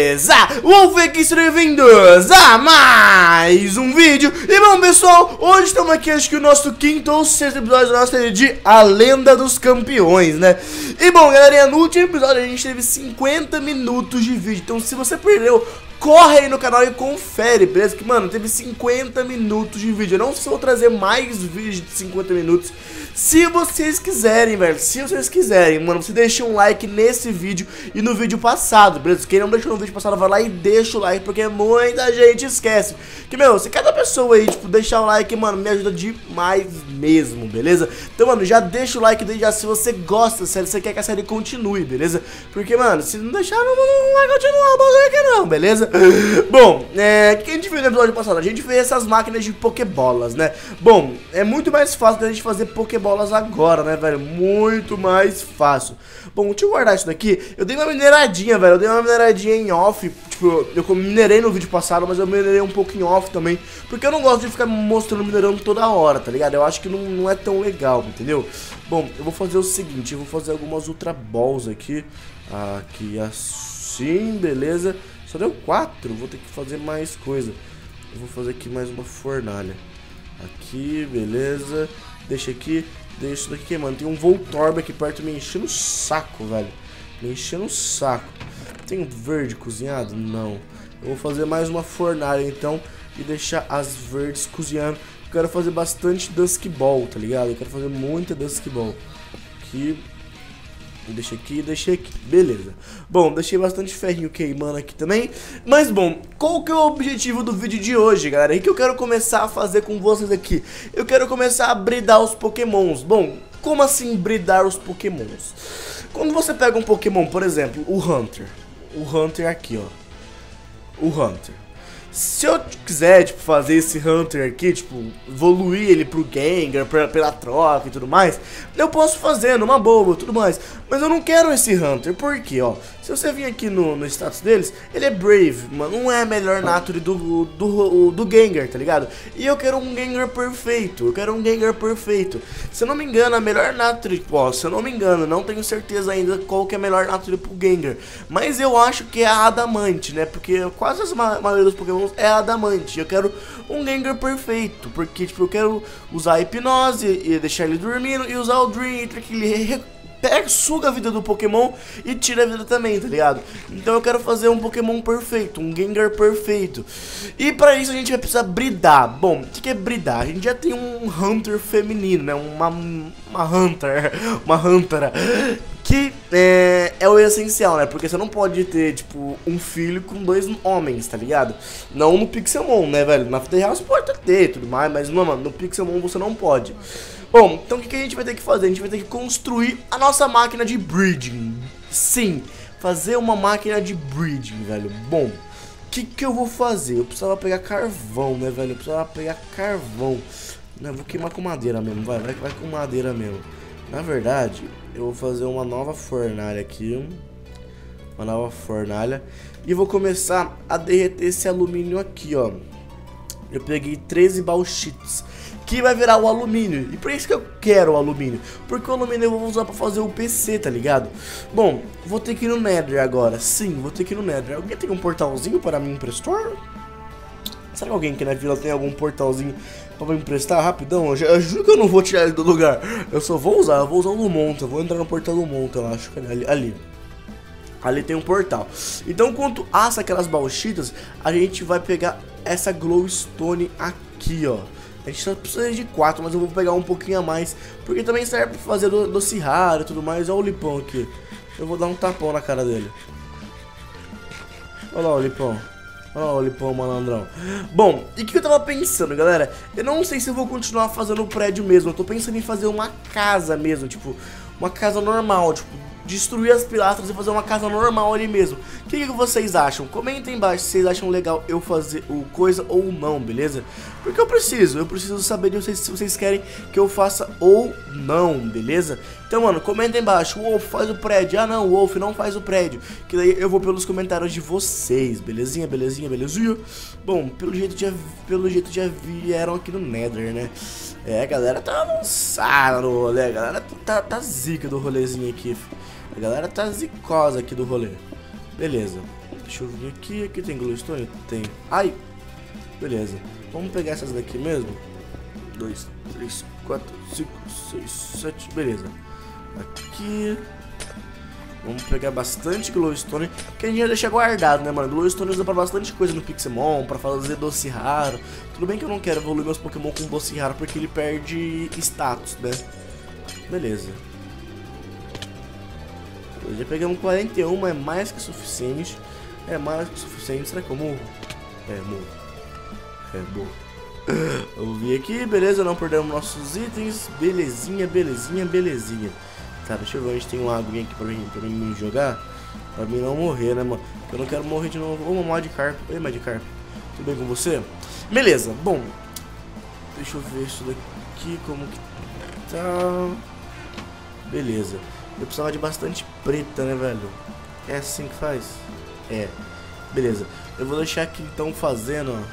beleza? Wolf aqui, sejam bem-vindos a mais um vídeo. E bom, pessoal, hoje estamos aqui, acho que o nosso quinto ou sexto episódio da nossa série de A Lenda dos Campeões, né? E bom, galerinha, no último episódio a gente teve 50 minutos de vídeo. Então se você perdeu, corre aí no canal e confere, beleza? Que, mano, teve 50 minutos de vídeo. Eu não sei se eu vou trazer mais vídeos de 50 minutos. Se vocês quiserem, velho, se vocês quiserem, mano, você deixa um like nesse vídeo e no vídeo passado, beleza? Quem não deixou no vídeo passado, vai lá e deixa o like, porque muita gente esquece. Que, meu, se cada pessoa aí, tipo, deixar o like, mano, me ajuda demais mesmo, beleza? Então, mano, já deixa o like desde já se você gosta da série, se você quer que a série continue, beleza? Porque, mano, se não deixar, não vai continuar o bagulho aqui não, beleza? Bom, o que a gente fez no episódio passado? A gente fez essas máquinas de pokebolas, né? Bom, é muito mais fácil da gente fazer pokebolas agora, né, velho? Muito mais fácil. Bom, deixa eu guardar isso daqui. Eu dei uma mineradinha, velho. Eu dei uma mineradinha em off. Tipo, eu minerei no vídeo passado, mas eu minerei um pouco em off também. Porque eu não gosto de ficar mostrando minerando toda hora, tá ligado? Eu acho que não é tão legal, entendeu? Bom, eu vou fazer o seguinte. Eu vou fazer algumas ultra balls aqui. Aqui assim, beleza. Só deu 4, vou ter que fazer mais coisa. Eu vou fazer aqui mais uma fornalha. Aqui, beleza. Deixa aqui, deixa isso daqui, mano. Tem um Voltorb aqui perto me enchendo o saco, velho. Me enchendo o saco. Tem um verde cozinhado? Não. Eu vou fazer mais uma fornalha, então, e deixar as verdes cozinhando. Eu quero fazer bastante Dusk Ball, tá ligado? Eu quero fazer muita Dusk Ball. Aqui. Deixa aqui, deixa aqui, beleza. Bom, deixei bastante ferrinho queimando aqui também. Mas bom, qual que é o objetivo do vídeo de hoje, galera? E que eu quero começar a fazer com vocês aqui? Eu quero começar a bridar os pokémons. Bom, como assim bridar os pokémons? Quando você pega um pokémon, por exemplo, o Hunter aqui, ó. O Hunter. Se eu quiser, tipo, fazer esse Hunter aqui, tipo, evoluir ele pro Gengar, pela troca e tudo mais, eu posso fazer numa boa e tudo mais. Mas eu não quero esse Hunter, por quê, ó? Se você vir aqui no status deles, ele é Brave, mano, não é a melhor Nature do Gengar, tá ligado? E eu quero um Gengar perfeito, Se eu não me engano, a melhor Nature, ó, se eu não me engano, não tenho certeza ainda qual que é a melhor Nature pro Gengar. Mas eu acho que é a Adamante, né? Porque quase a maioria dos Pokémon é Adamante. Eu quero um Gengar perfeito, porque, tipo, eu quero usar a Hipnose e deixar ele dormindo, e usar o Dream Eater, que ele suga a vida do Pokémon e tira a vida também, tá ligado? Então eu quero fazer um Pokémon perfeito, um Gengar perfeito. E pra isso a gente vai precisar bridar. Bom, o que é bridar? A gente já tem um Hunter feminino, né? Uma Huntera, que é o essencial, né? Porque você não pode ter, tipo, um filho com 2 homens, tá ligado? Não no Pixelmon, né, velho? Na vida real você pode ter e tudo mais, mas não, mano, no Pixelmon você não pode. Bom, então o que a gente vai ter que fazer? A gente vai ter que construir a nossa máquina de breeding. Sim, fazer uma máquina de breeding, velho. Bom, o que eu vou fazer? Eu precisava pegar carvão, né, velho? Eu precisava pegar carvão. Não, eu vou queimar com madeira mesmo, vai com madeira mesmo. Na verdade, eu vou fazer uma nova fornalha aqui. Uma nova fornalha. E vou começar a derreter esse alumínio aqui, ó. Eu peguei 13 bauxitas, que vai virar o alumínio. E por isso que eu quero o alumínio, porque o alumínio eu vou usar pra fazer o PC, tá ligado? Bom, vou ter que ir no Nether agora. Sim, vou ter que ir no Nether. Alguém tem um portalzinho para me emprestar? Será que alguém aqui na vila tem algum portalzinho pra me emprestar rapidão? Eu juro que eu não vou tirar ele do lugar. Eu só vou usar, o do Monta. Eu vou entrar no portal do Monta, eu acho que ali tem um portal. Então, enquanto assa aquelas bauxitas, a gente vai pegar essa glowstone aqui, ó. A gente só precisa de 4, mas eu vou pegar um pouquinho a mais, porque também serve pra fazer doce raro e tudo mais. Olha o Lipão aqui. Eu vou dar um tapão na cara dele. Olha lá o Lipão. Olha lá o Lipão, malandrão. Bom, e o que eu tava pensando, galera? Eu não sei se eu vou continuar fazendo o prédio mesmo. Eu tô pensando em fazer uma casa mesmo, tipo, uma casa normal, tipo, destruir as pilastras e fazer uma casa normal ali mesmo. O que vocês acham? Comentem embaixo se vocês acham legal eu fazer o coisa ou não, beleza? Porque eu preciso saber de vocês se vocês querem que eu faça ou não, beleza? Então, mano, comenta embaixo, o Wolf faz o prédio. Ah, não, o Wolf não faz o prédio. Que daí eu vou pelos comentários de vocês, belezinha? Bom, pelo jeito já vieram aqui no Nether, né? A galera tá avançada no rolê, a galera tá zica do rolezinho aqui. A galera tá zicosa aqui do rolê. Beleza. Deixa eu vir aqui. Aqui tem glowstone? Tem. Ai! Beleza. Vamos pegar essas daqui mesmo. 2, 3, 4, 5, 6, 7. Beleza. Aqui. Vamos pegar bastante glowstone, que a gente vai deixar guardado, né, mano? Glowstone usa pra bastante coisa no Pixelmon, pra fazer doce raro. Tudo bem que eu não quero evoluir meus Pokémon com doce raro, porque ele perde status, né? Beleza. Já pegamos 41, é mais que suficiente. É mais que suficiente. Será que eu morro? É, morro. É, morro. Vamos vir aqui, beleza, não perdemos nossos itens. Belezinha, belezinha, belezinha. Tá, deixa eu ver, a gente tem uma aguinha aqui pra mim jogar. Pra mim não morrer, né, mano? Eu não quero morrer de novo. Ô, Magikarp. Ei, Magikarp. Tudo bem com você? Beleza, bom. Deixa eu ver isso daqui, como que tá. Beleza. Eu precisava de bastante preta, né, velho? É assim que faz? É. Beleza. Eu vou deixar aqui, então, fazendo, ó,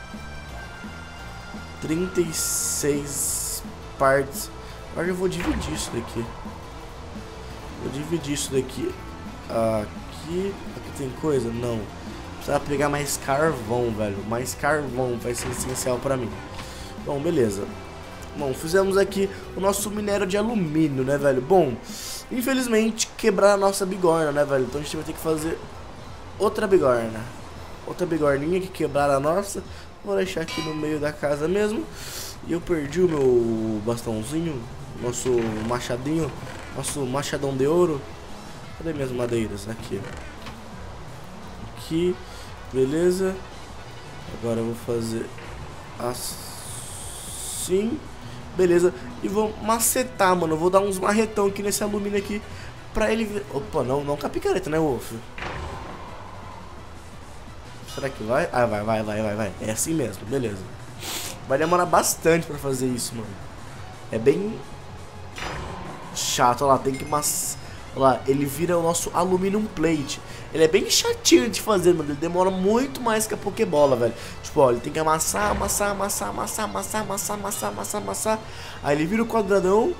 36 partes. Agora eu vou dividir isso daqui. Vou dividir isso daqui. Aqui tem coisa? Não. Precisa pegar mais carvão, velho. Mais carvão vai ser essencial pra mim. Bom, beleza. Bom, fizemos aqui o nosso minério de alumínio, né, velho? Bom, infelizmente quebrar a nossa bigorna, né, velho? Então a gente vai ter que fazer outra bigorna. Outra bigorninha que quebraram a nossa. Vou deixar aqui no meio da casa mesmo. E eu perdi o meu bastãozinho, nosso machadinho, nosso machadão de ouro. Cadê minhas madeiras? Aqui. Aqui, beleza. Agora eu vou fazer assim, beleza. E vou macetar, mano. Eu vou dar uns marretão aqui nesse alumínio aqui pra ele... Opa, não com a picareta, né, Wolf? Será que vai? Ah, vai. É assim mesmo, beleza. Vai demorar bastante pra fazer isso, mano. É bem chato, olha lá, tem que olha lá, ele vira o nosso Aluminum Plate. Ele é bem chatinho de fazer, mano. Ele demora muito mais que a Pokébola, velho. Tipo, ó, ele tem que amassar. Aí ele vira o quadradão.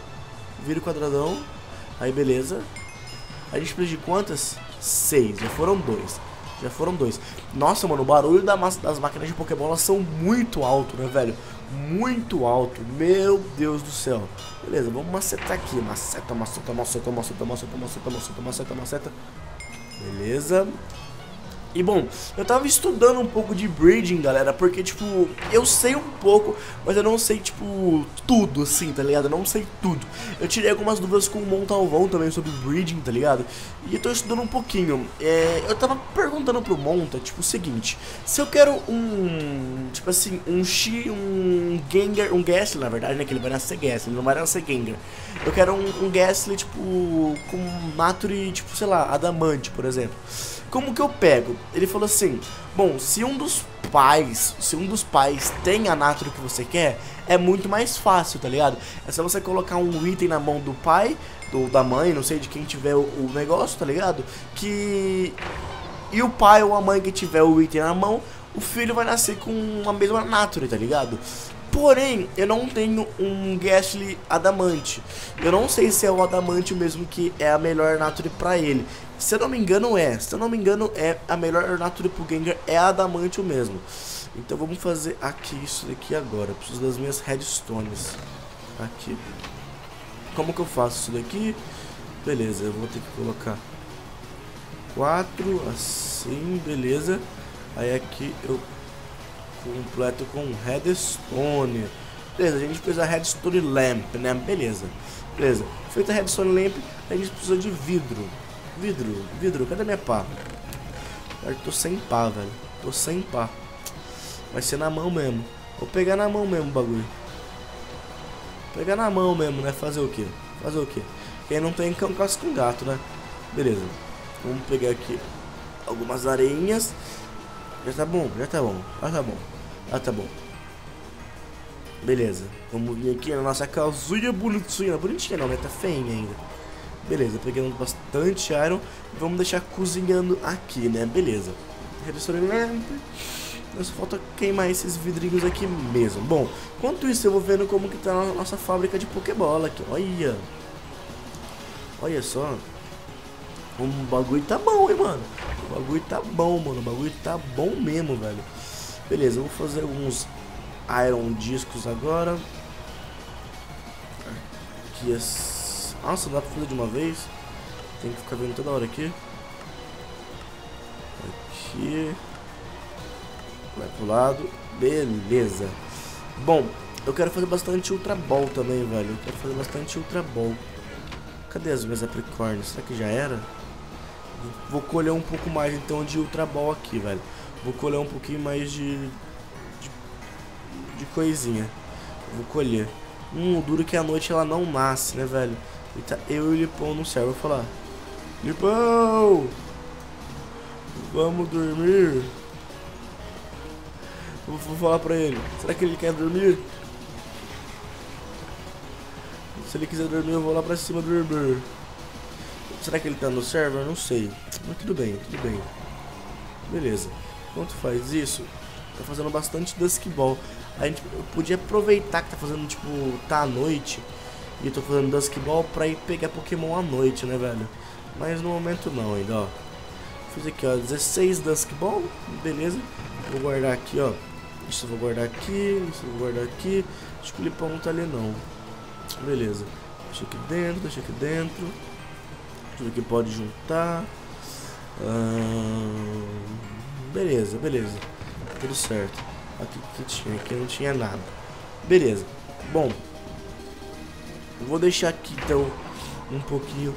Aí beleza. A gente precisa de quantas? 6, já foram 2. Nossa, mano, o barulho das máquinas de Pokébola são muito alto, né, velho? Muito alto. Meu Deus do céu. Beleza, vamos macetar aqui. Maceta. Beleza. E bom, eu tava estudando um pouco de breeding, galera, porque, tipo, eu sei um pouco, mas eu não sei, tipo, tudo, assim, tá ligado? Eu não sei tudo. Eu tirei algumas dúvidas com o Montalvão também sobre breeding, tá ligado? E eu tô estudando um pouquinho. Eu tava perguntando pro Monta, tipo, o seguinte: se eu quero tipo assim, um Gengar, um Gastly, na verdade, né, que ele vai nascer Gastly, ele não vai nascer Gengar. Eu quero um Gastly, tipo, com Nature, tipo, sei lá, Adamante, por exemplo. Como que eu pego? Ele falou assim: bom, se um dos pais tem a Nature que você quer, é muito mais fácil, tá ligado? É só você colocar um item na mão do pai, da mãe, não sei de quem tiver o negócio, tá ligado? E o pai ou a mãe que tiver o item na mão, o filho vai nascer com a mesma Nature, tá ligado? Porém, eu não tenho um Gastly Adamante. Eu não sei se é o Adamante mesmo que é a melhor Nature pra ele. Se eu não me engano é a melhor Nature pro Gengar é a Adamante mesmo. Então vamos fazer aqui isso daqui agora. Eu preciso das minhas Redstones. Aqui. Como que eu faço isso daqui? Beleza, eu vou ter que colocar 4 assim, beleza. Aí aqui eu completo com Redstone. Beleza, a gente precisa Redstone Lamp, né? Beleza. Feita a Redstone Lamp, a gente precisa de vidro. Vidro, cadê minha pá? Eu tô sem pá, velho. Vai ser na mão mesmo. Vou pegar na mão mesmo o bagulho. Pegar na mão mesmo, né? Fazer o quê? Quem não tem cão casca com gato, né? Beleza. Vamos pegar aqui algumas areinhas. Já tá bom. Beleza. Vamos vir aqui na nossa casinha bonitinha. Bonitinha não, né? Tá feinha ainda. Beleza, pegamos bastante iron. Vamos deixar cozinhando aqui, né? Beleza. Redstone Lamp. Só falta queimar esses vidrinhos aqui mesmo. Bom, enquanto isso eu vou vendo como que tá a nossa fábrica de Pokébola aqui. Olha só. O bagulho tá bom, hein, mano. O O bagulho tá bom, mano. O bagulho tá bom mesmo, velho. Beleza, eu vou fazer alguns Iron Discos agora. Aqui nossa, não dá pra fazer de uma vez. Tem que ficar vendo toda hora aqui. Aqui. Vai pro lado. Beleza. Bom, eu quero fazer bastante Ultra Ball também, velho. Eu quero fazer bastante Ultra Ball. Cadê as minhas Apricorns? Será que já era? Vou colher um pouco mais então de Ultra Ball aqui, velho. Vou colher um pouquinho mais de coisinha. Vou colher. O duro que a noite ela não nasce, né, velho? E tá eu e o Lipão no céu. Vou falar: Lipão, vamos dormir. Vou falar pra ele. Será que ele quer dormir? Se ele quiser dormir, eu vou lá pra cima dormir. Será que ele tá no server? Não sei. Mas tudo bem, tudo bem. Beleza. Enquanto faz isso, tá fazendo bastante Dusk Ball. Eu podia aproveitar que tá fazendo, tipo, tá à noite. E eu tô fazendo Dusk Ball pra ir pegar Pokémon à noite, né, velho? Mas no momento não ainda, ó. Fiz aqui, ó, 16 Dusk Ball. Beleza. Vou guardar aqui, ó. Isso eu vou guardar aqui, isso eu vou guardar aqui. Acho que o Lipão não tá ali, não. Beleza. Deixa aqui dentro, deixa aqui dentro. Deixa eu ver o que pode juntar. Beleza, beleza. Tudo certo. Aqui que tinha, aqui não tinha nada. Beleza. Bom, eu vou deixar aqui então um pouquinho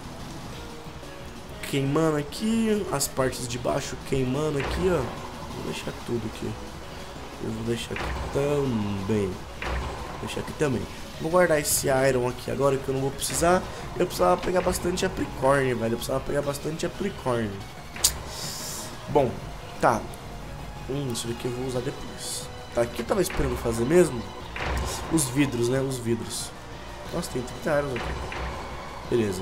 queimando aqui, as partes de baixo queimando aqui, ó. Vou deixar tudo aqui. Eu vou deixar aqui também. Vou deixar aqui também. Vou guardar esse Iron aqui agora que eu não vou precisar. Eu precisava pegar bastante Apricorn, velho. Eu precisava pegar bastante Apricorn. Bom, tá. Isso daqui eu vou usar depois. Tá, aqui eu tava esperando fazer mesmo. Os vidros, né? Os vidros. Nossa, tem 30 Irons aqui. Beleza.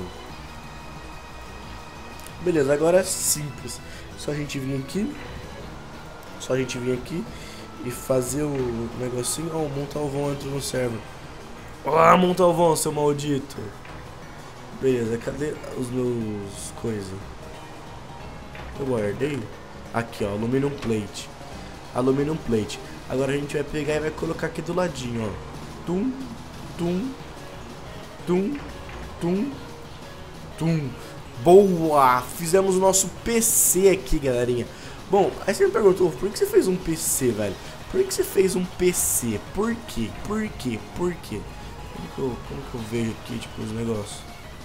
Beleza, agora é simples. Só a gente vir aqui. Só a gente vir aqui e fazer o negocinho. Ó, o Montalvão entrou no server. Olá, Montalvão, seu maldito. Beleza, cadê os meus coisas? Eu guardei. Aqui, ó, Aluminum Plate. Aluminum Plate. Agora a gente vai pegar e vai colocar aqui do ladinho, ó. Tum, tum, tum, tum, tum. Boa! Fizemos o nosso PC aqui, galerinha. Bom, aí você me perguntou, por que você fez um PC, velho? Por que você fez um PC? Por quê? Por quê? Por quê? Como que eu vejo aqui, tipo, os negócios?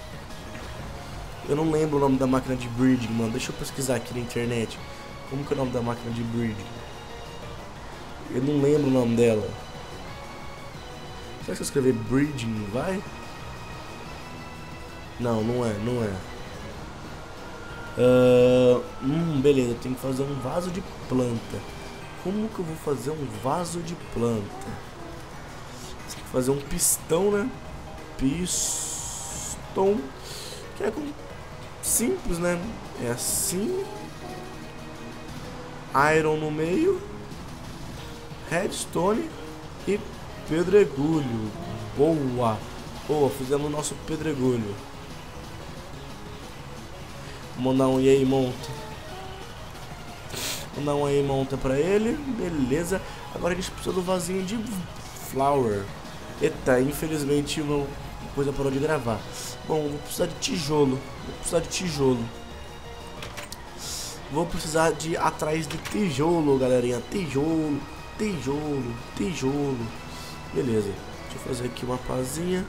Eu não lembro o nome da máquina de breeding, mano. Deixa eu pesquisar aqui na internet. Como que é o nome da máquina de breeding? Eu não lembro o nome dela. Será que se eu escrever breeding, vai? Não, não é, não é. Beleza, eu tenho que fazer um vaso de planta. Como que eu vou fazer um vaso de planta? Tem que fazer um pistão, né? Pistão. Que é simples, né? É assim. Iron no meio. Redstone e pedregulho. Boa. Boa, fizemos o nosso pedregulho. Vou mandar um e aí, monta. Vou mandar um e aí, monta pra ele. Beleza. Agora a gente precisa do vasinho de flower. Eita, infelizmente uma coisa parou de gravar. Bom, vou precisar de tijolo. Vou precisar de ir atrás de tijolo, galerinha. Tijolo. Beleza. Deixa eu fazer aqui uma pazinha.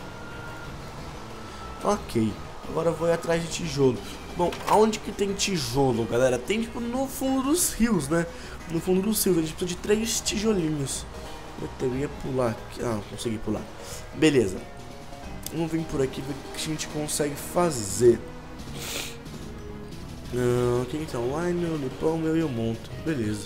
Ok. Agora eu vou ir atrás de tijolo. Bom, aonde que tem tijolo, galera? Tem tipo no fundo dos rios, né? No fundo dos rios. A gente precisa de 3 tijolinhos. Eu ia pular aqui. Ah, consegui pular. Beleza. Vamos vir por aqui ver o que a gente consegue fazer. Quem tá online? O Lipão, meu e eu monto. Beleza.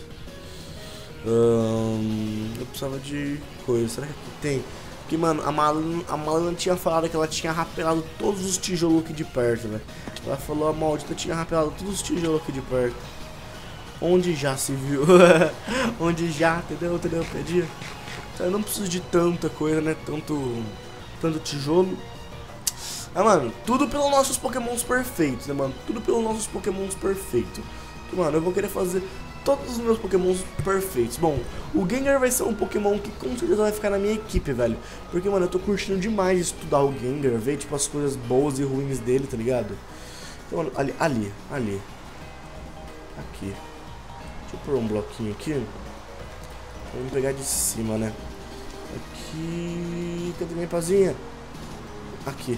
Eu precisava de coisa. Será que aqui tem? Porque, mano, a Malana tinha falado que ela tinha rapelado todos os tijolos aqui de perto, velho. Ela falou, a maldita tinha rapelado todos os tijolos aqui de perto. Onde já se viu? Onde já, entendeu? Perdi. Então eu não preciso de tanta coisa, né? Tanto tijolo. Ah, mano, tudo pelos nossos pokémons perfeitos, né, mano? Tudo pelos nossos pokémons perfeitos. Mano, eu vou querer fazer todos os meus pokémons perfeitos. Bom, o Gengar vai ser um pokémon que com certeza vai ficar na minha equipe, velho. Porque, mano, eu tô curtindo demais estudar o Gengar, ver, tipo, as coisas boas e ruins dele, tá ligado? Então, mano, ali. Aqui. Deixa eu pôr um bloquinho aqui. Vamos pegar de cima, né? Aqui... Cadê minha pazinha? Aqui.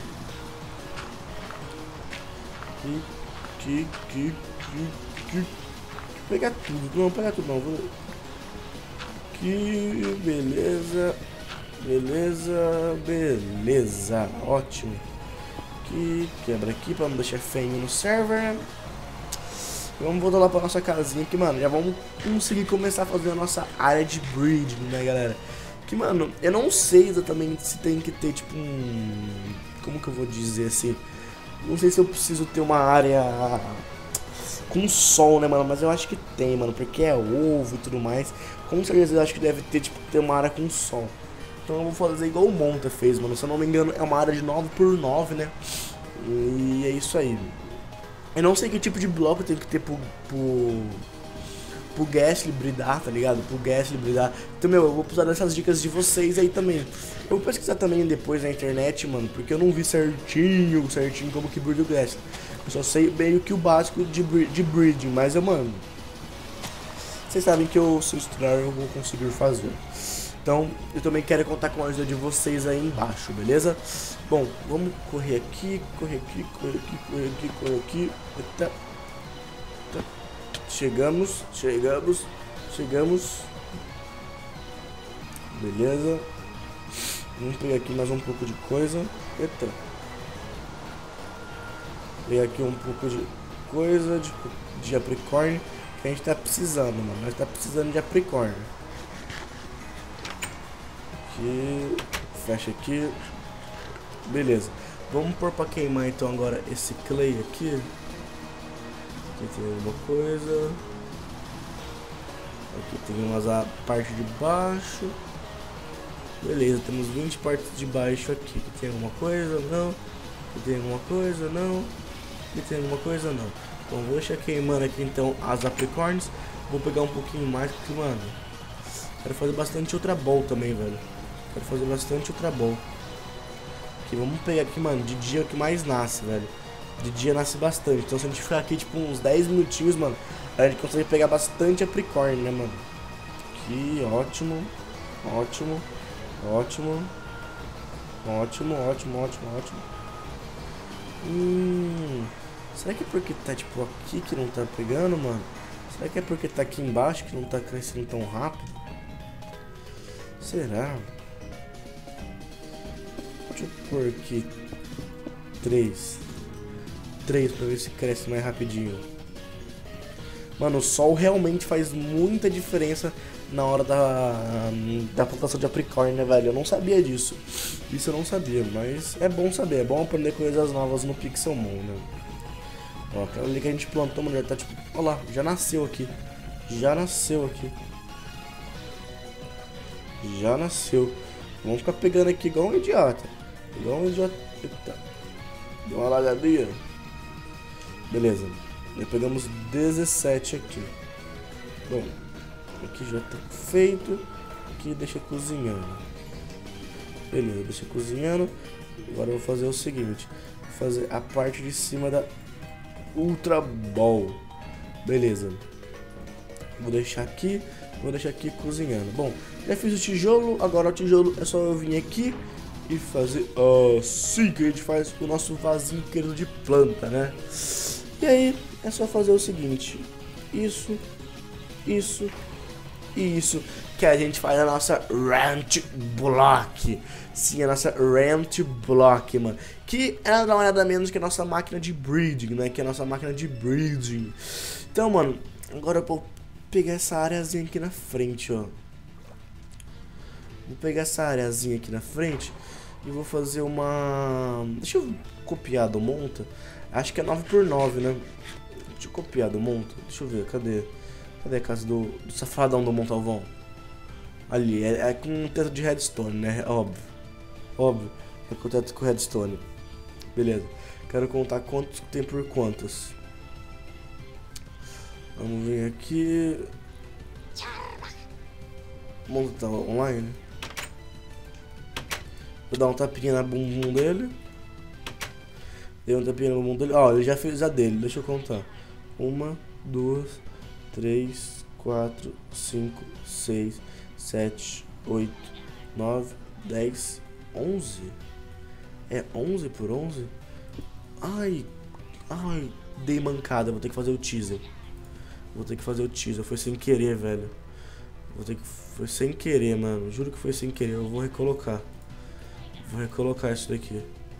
Aqui. Pegar tudo. Não, pegar tudo não. Vou... Aqui... Beleza. Ótimo. Aqui... Quebra aqui pra não deixar feio no server. Vamos voltar lá pra nossa casinha aqui, mano. Já vamos conseguir começar a fazer a nossa área de breeding, né, galera? Que, mano, eu não sei exatamente se tem que ter, tipo, como que eu vou dizer assim? Não sei se eu preciso ter uma área com sol, né, mano? Mas eu acho que tem, mano, porque é ovo e tudo mais. Com certeza eu acho que deve ter, tipo, ter uma área com sol. Então eu vou fazer igual o Monta fez, mano. Se eu não me engano, é uma área de 9x9, né? E é isso aí. Eu não sei que tipo de bloco tem que ter pro Gastly bridar, tá ligado? Pro Gastly bridar. Então, meu, eu vou precisar dessas dicas de vocês aí também. Eu vou pesquisar também depois na internet, mano, porque eu não vi certinho como que brida o Gastly. Eu só sei meio que o básico de breeding, mas eu, mano, vocês sabem que eu, se eu estudar, eu vou conseguir fazer. Então, eu também quero contar com a ajuda de vocês aí embaixo, beleza? Bom, vamos correr aqui. Eita. Chegamos. Beleza. Vamos pegar aqui mais um pouco de coisa. Eita. Pegar aqui um pouco de coisa de Apricorn que a gente tá precisando, mano. Nós tá precisando de Apricorn. Aqui, fecha aqui. Beleza. Vamos pôr pra queimar então agora esse clay aqui. Aqui tem alguma coisa. Aqui tem umas a parte de baixo. Beleza, temos 20 partes de baixo aqui. Aqui tem alguma coisa? Não. Aqui tem alguma coisa? Não. Aqui tem alguma coisa? Não. Então vou deixar queimando aqui então as Apricorns. Vou pegar um pouquinho mais porque, mano, quero fazer bastante Ultra Ball também, velho. Quero fazer bastante Ultra Ball. Aqui, vamos pegar aqui, mano, de dia é o que mais nasce, velho. De dia nasce bastante. Então se a gente ficar aqui, tipo, uns 10 minutinhos, mano, a gente consegue pegar bastante Apricorn, né, mano? Aqui, ótimo. Será que é porque tá, tipo, aqui que não tá pegando, mano? Será que é porque tá aqui embaixo que não tá crescendo tão rápido? Será? Deixa eu pôr aqui 3 pra ver se cresce mais rapidinho. Mano, o sol realmente faz muita diferença na hora da plantação de Apricorn, né, velho? Eu não sabia disso. Isso eu não sabia, mas é bom saber. É bom aprender coisas novas no Pixelmon, né? Ó, aquela ali que a gente plantou, mano, já tá tipo... Ó lá, já nasceu aqui. Já nasceu. Vamos ficar pegando aqui igual um idiota. Eita. Deu uma lagadinha. Beleza. Já pegamos 17 aqui. Bom, aqui já tá feito. Aqui deixa cozinhando. Beleza, deixa cozinhando. Agora eu vou fazer o seguinte. Vou fazer a parte de cima da Ultra Ball. Beleza. Vou deixar aqui cozinhando. Bom, já fiz o tijolo. Agora o tijolo é só eu vir aqui e fazer assim que a gente faz o nosso vasinho querido de planta, né? E aí é só fazer o seguinte: isso e isso, que a gente faz a nossa Ranch Block. Sim, a nossa Ranch Block, mano, que é nada mais nada menos que a nossa máquina de breeding, né? Então, mano, agora eu vou pegar essa areazinha aqui na frente, ó. Vou pegar essa areazinha aqui na frente e vou fazer uma... Deixa eu copiar do Monta. Acho que é 9x9, né? Deixa eu copiar do Monta. Deixa eu ver, cadê a casa do safadão do Montalvão? Ali, é com um teto de redstone, né? Óbvio. É com o teto com redstone. Beleza. Quero contar quantos tem por quantos. Vamos ver aqui. O mundo tá online. Vou dar um tapinha na bumbum dele. Dei um tapinha no bumbum dele. Ó, ele já fez a dele. Deixa eu contar. 1, 2, 3, 4, 5, 6, 7, 8, 9, 10, 11. É 11 por 11? Ai, dei mancada. Vou ter que fazer o teaser. Foi sem querer, velho. Foi sem querer, mano. Juro que foi sem querer. Eu vou recolocar. Vou recolocar isso daqui.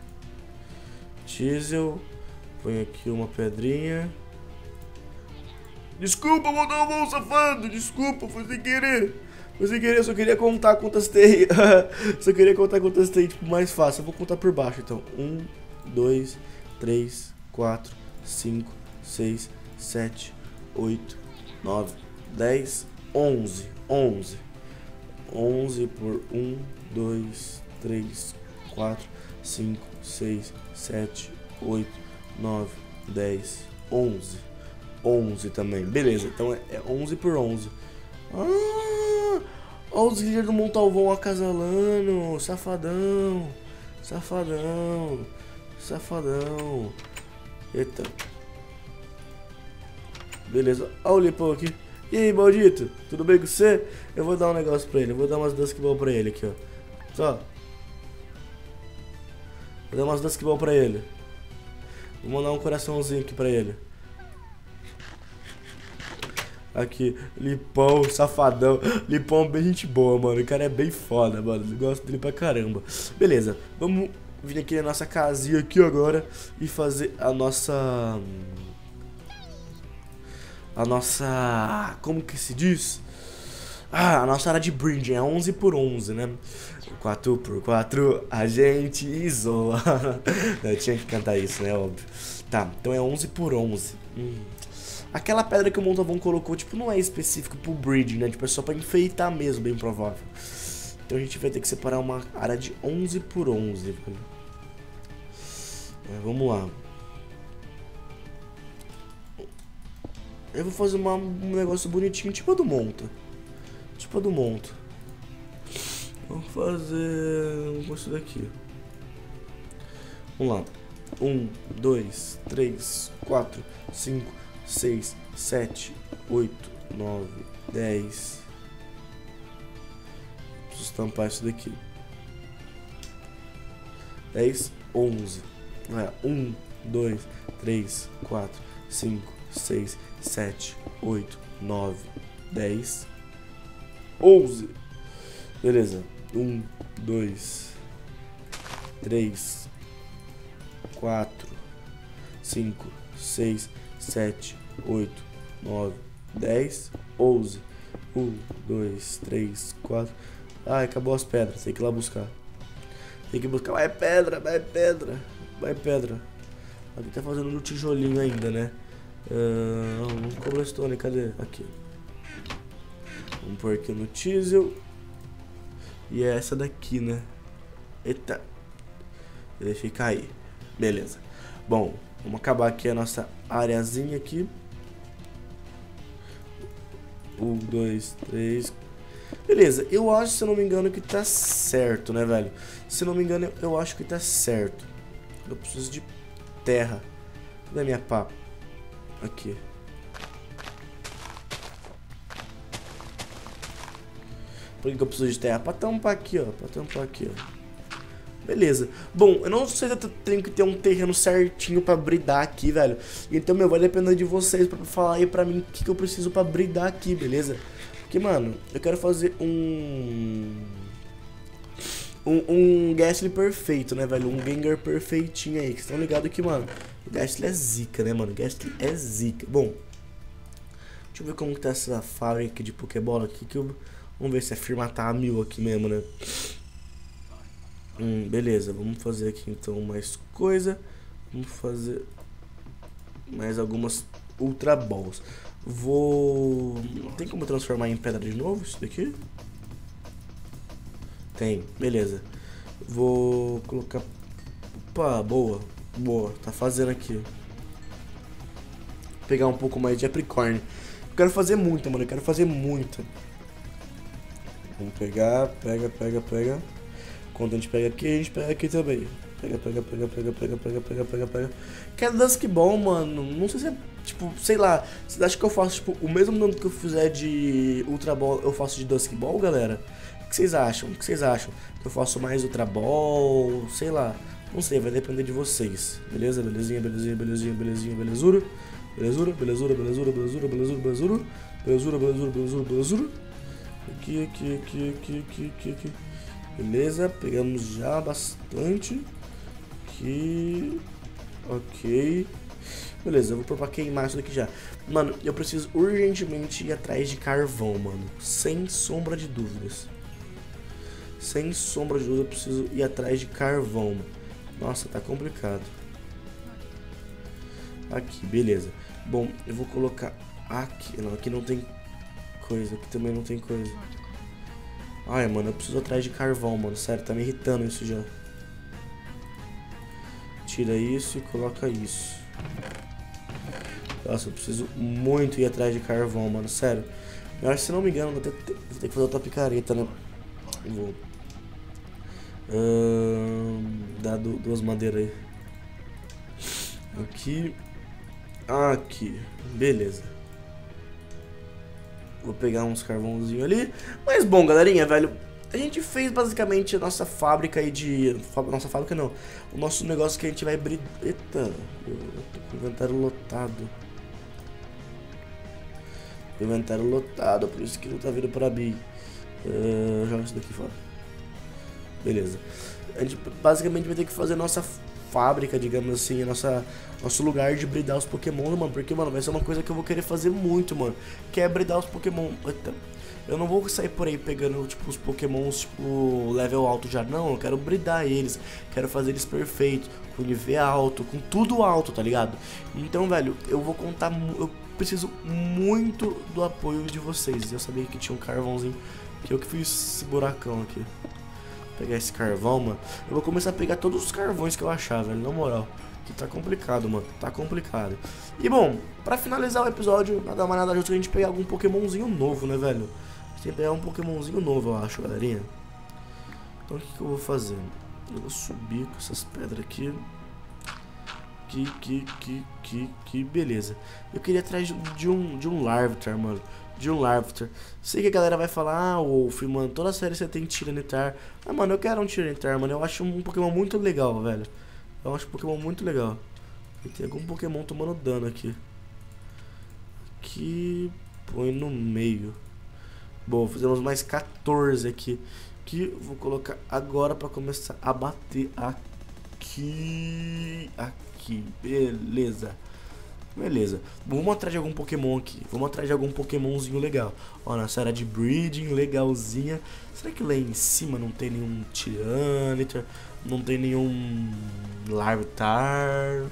Teaser. Põe aqui uma pedrinha. Desculpa, Moldovão safado. Desculpa, foi sem querer. Eu só queria contar quantas tem. Tipo, mais fácil. Eu vou contar por baixo, então. 1, 2, 3, 4, 5, 6, 7, 8, 9, 10, 11. 11 por 1, 2, 3, 4, 5, 6, 7, 8, 9, 10, 11. 11 também. Beleza, então é 11 por 11. Ah! Olha os líderes do Montalvão acasalando. Safadão. Eita. Beleza. Olha o Lipão aqui. E aí, maldito? Tudo bem com você? Eu vou dar um negócio pra ele. Eu vou dar umas Duskball pra ele aqui, ó. Só. Vou dar umas Duskball pra ele. Vou mandar um coraçãozinho aqui pra ele. Aqui, Lipão, safadão. Lipão bem gente boa, mano. O cara é bem foda, mano. Eu gosto dele pra caramba. Beleza, vamos vir aqui na nossa casinha aqui agora e fazer a nossa... como que se diz? Ah, a nossa área de breeding é 11 por 11, né? 4 por 4 a gente isola. Eu tinha que cantar isso, né? Óbvio. Tá, então é 11 por 11. Aquela pedra que o Montavon colocou, tipo, não é específico pro breeding, né? Tipo, é só pra enfeitar mesmo, bem provável. Então a gente vai ter que separar uma área de 11 por 11. Vamos lá. Eu vou fazer um negócio bonitinho, tipo a do Monta. Vamos fazer isso daqui. Vamos lá. 1, 2, 3, 4, 5, 6, 7, 8, 9, 10. Preciso estampar isso daqui. 10, 11. 1, 2, 3, 4, 5, 6, 7, 8, 9, 10, 11. Beleza. 1, 2, 3, 4, 5, 6, 7, 8, 9, 10, 11. 1, 2, 3, 4. Ai, acabou as pedras. Tem que ir lá buscar. Vai pedra. Aqui tá fazendo no tijolinho ainda, né? Cobblestone, cadê? Aqui. Vamos pôr aqui no chisel. E é essa daqui, né? Eita. Deixei cair. Beleza. Bom, vamos acabar aqui a nossa areazinha aqui. 1, 2, 3. Beleza, eu acho, se eu não me engano, que tá certo, né, velho? Se não me engano, eu acho que tá certo. Eu preciso de terra. Cadê a minha pá? Aqui. Por que eu preciso de terra? Pra tampar aqui, ó. Beleza. Bom, eu não sei se eu tenho que ter um terreno certinho pra bridar aqui, velho. Então, meu, vai depender de vocês pra falar aí pra mim o que eu preciso pra bridar aqui, beleza? Porque, mano, eu quero fazer um Gastly perfeito, né, velho? Um Gengar perfeitinho aí. Que estão ligados que, mano, o Gastly é zica, né, mano? O Gastly é zica. Bom, deixa eu ver como que tá essa fábrica aqui de Pokébola aqui. Vamos ver se a firma tá a 1000 aqui mesmo, né? Beleza, vamos fazer aqui então mais coisa. Vamos fazer mais algumas Ultra Balls. Tem como transformar em pedra de novo isso daqui? Tem, beleza. Vou colocar... Opa, boa. Boa, tá fazendo aqui. Vou pegar um pouco mais de Capricórnio. Eu quero fazer muita, mano. Eu quero fazer muita. Vamos pegar, pega. Quando a gente pega aqui também. Pega. Quero Dusk Ball, mano. Não sei se é, tipo, sei lá. Vocês acham que eu faço, tipo, o mesmo dano que eu fizer de Ultra Ball, eu faço de Dusk Ball, galera? O que vocês acham? Que eu faço mais Ultra Ball? Sei lá. Não sei, vai depender de vocês. Beleza? Belezinha. Belezura. Aqui. Beleza, pegamos já bastante. Aqui. Ok. Beleza, eu vou pôr pra queimar isso daqui já. Mano, eu preciso urgentemente ir atrás de carvão, mano. Sem sombra de dúvidas. Eu preciso ir atrás de carvão, mano. Nossa, tá complicado. Aqui, beleza. Bom, eu vou colocar aqui. Não, aqui não tem coisa. Aqui também não tem coisa. Ai, mano, eu preciso atrás de carvão, mano. Sério, tá me irritando isso já. Tira isso e coloca isso. Nossa, eu preciso muito ir atrás de carvão, mano. Sério. Eu acho que, se não me engano, vou ter que fazer outra picareta, né? Vou. Dá duas madeiras aí. Aqui. Beleza. Vou pegar uns carvãozinhos ali. Mas bom, galerinha, velho, a gente fez basicamente a nossa fábrica aí de... Nossa fábrica não. O nosso negócio que a gente vai abrir... Eita, eu tô com o inventário lotado. Por isso que não tá vindo pra mim. Joga isso daqui fora. Beleza. A gente basicamente vai ter que fazer a nossa fábrica, digamos assim, nosso lugar de bridar os Pokémon, mano. Porque, mano, vai ser uma coisa que eu vou querer fazer muito, mano. Que é bridar os Pokémon. Eita. Eu não vou sair por aí pegando, tipo, os Pokémons, tipo, level alto já. Não, eu quero bridar eles. Quero fazer eles perfeitos, com nível alto, com tudo alto, tá ligado? Então, velho, eu vou contar... Eu preciso muito do apoio de vocês. Eu sabia que tinha um carvãozinho, que eu que fiz esse buracão aqui. Vou pegar esse carvão, mano. Eu vou começar a pegar todos os carvões que eu achar, velho, na moral. Que tá complicado, mano. Tá complicado. E bom, pra finalizar o episódio, nada mais nada justo que a gente pegar algum Pokémonzinho novo, né, velho? Tem que pegar um Pokémonzinho novo, eu acho, galerinha. Então o que eu vou fazer? Eu vou subir com essas pedras aqui. Que beleza. Eu queria ir atrás de um Larvitar, mano. De um Larvitar. Sei que a galera vai falar, ah, Wolf, mano, toda série você tem Tyranitar. Ah, mano, eu quero um Tyranitar, mano. Eu acho um Pokémon muito legal, velho. Eu acho um Pokémon muito legal. E tem algum Pokémon tomando dano aqui. Aqui. Põe no meio. Bom, fizemos mais 14 aqui. Que eu vou colocar agora pra começar a bater aqui. Beleza. Vamos atrás de algum Pokémon aqui. Vamos atrás de algum Pokémonzinho legal. Ó, nossa área de breeding, legalzinha. Será que lá em cima não tem nenhum Tyranitar? Não tem nenhum Larvitar?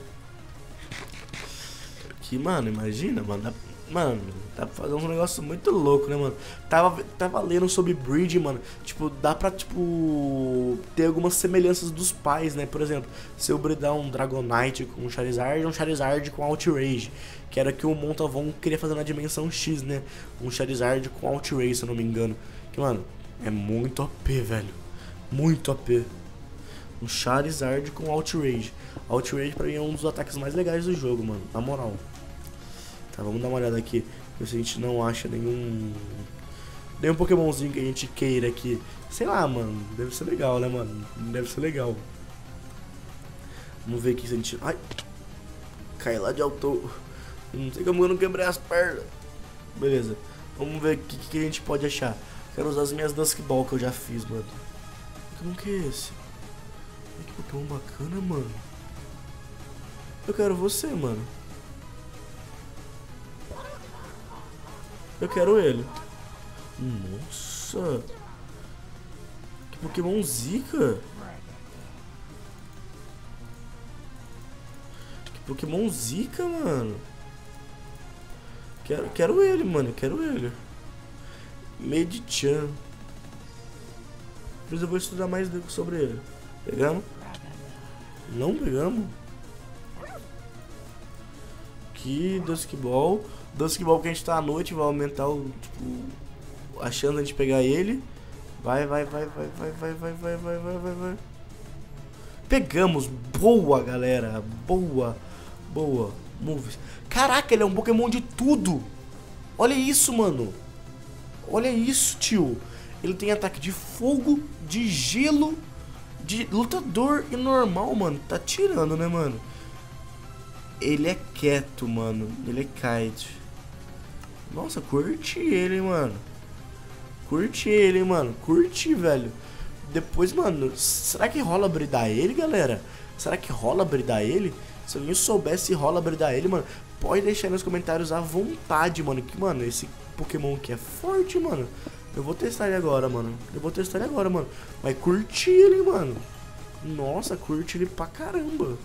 Aqui, mano, imagina, mano. Mano, dá pra fazer um negócio muito louco, né, mano? Tava lendo sobre breeding, mano. Tipo, dá pra, tipo, ter algumas semelhanças dos pais, né? Por exemplo, se eu breedar um Dragonite com um Charizard com Outrage. Que era que o Montavon queria fazer na dimensão X, né? Um Charizard com Outrage, se eu não me engano. Que, mano, é muito OP, velho. Muito OP. Um Charizard com Outrage. Outrage pra mim é um dos ataques mais legais do jogo, mano. Na moral. Tá, vamos dar uma olhada aqui. Ver se a gente não acha nenhum Pokémonzinho que a gente queira aqui. Sei lá, mano. Deve ser legal, né, mano? Deve ser legal. Vamos ver aqui se a gente... Ai! Cai lá de alto. Não sei como eu não quebrei as pernas. Beleza. Vamos ver o que a gente pode achar. Quero usar as minhas Dusk Ball que eu já fiz, mano. Que Pokémon que é esse? Que Pokémon bacana, mano. Eu quero você, mano. Eu quero ele. Nossa. Que Pokémon zica. Que Pokémon zica, mano. Quero ele, mano. Quero ele. Medichan. Depois eu vou estudar mais sobre ele. Pegamos? Não pegamos? aqui, Dusk Ball. Dusk Ball que a gente tá à noite, vai aumentar o, tipo, a chance de a gente pegar ele. Vai. Pegamos, boa galera, boa. Moves. Caraca, ele é um Pokémon de tudo. Olha isso, mano. Olha isso, tio. Ele tem ataque de fogo, de gelo, de lutador e normal, mano. Tá tirando, né, mano? Ele é quieto, mano. Ele é kite. Nossa, curti ele, mano. Curti, velho. Depois, mano, será que rola bridar ele, galera? Será que rola bridar ele? Se alguém soubesse se rola bridar ele, mano, pode deixar nos comentários à vontade, mano. Que, mano, esse Pokémon aqui é forte, mano. Eu vou testar ele agora, mano. Mas curti ele, mano. Nossa, curti ele pra caramba.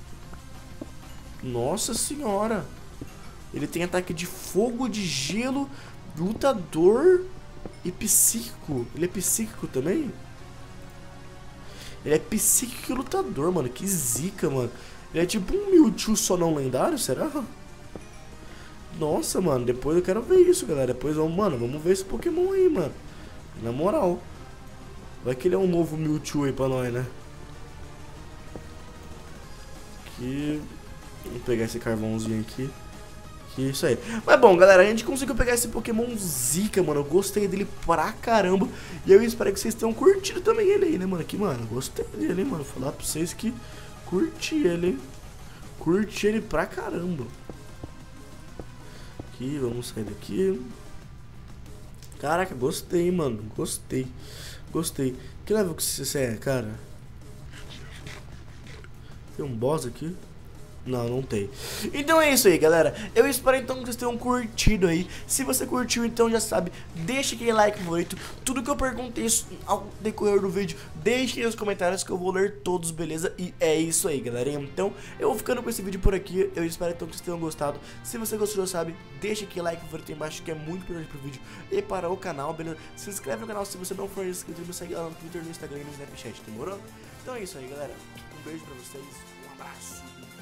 Nossa senhora. Ele tem ataque de fogo, de gelo, lutador e psíquico. Ele é psíquico também? Ele é psíquico e lutador, mano. Que zica, mano. Ele é tipo um Mewtwo só não lendário, será? Nossa, mano. Depois eu quero ver isso, galera. Depois, vamos ver esse Pokémon aí, mano. Na moral. Vai que ele é um novo Mewtwo aí pra nós, né? Aqui. Vou pegar esse carvãozinho aqui. Isso aí. Mas bom, galera, a gente conseguiu pegar esse Pokémon zica, mano. Eu gostei dele pra caramba. E eu espero que vocês tenham curtido também ele aí, né, mano? Aqui, mano, gostei dele, hein, mano. Falar pra vocês que curti ele, hein? Curti ele pra caramba. Aqui, vamos sair daqui. Caraca, gostei, mano. Gostei. Que level que você é, cara? Tem um boss aqui? Não tem. Então é isso aí, galera. Eu espero então que vocês tenham curtido aí. Se você curtiu, então já sabe, deixa aquele like favorito. Tudo que eu perguntei ao decorrer do vídeo, deixe aí nos comentários que eu vou ler todos, beleza? E é isso aí, galerinha. Então eu vou ficando com esse vídeo por aqui. Eu espero então que vocês tenham gostado. Se você gostou, já sabe, deixa aquele like favorito aí embaixo, que é muito importante pro vídeo e para o canal, beleza? Se inscreve no canal se você não for inscrito e me segue lá no Twitter, no Instagram e no Snapchat, demorou? Então é isso aí, galera. Um beijo pra vocês, um abraço.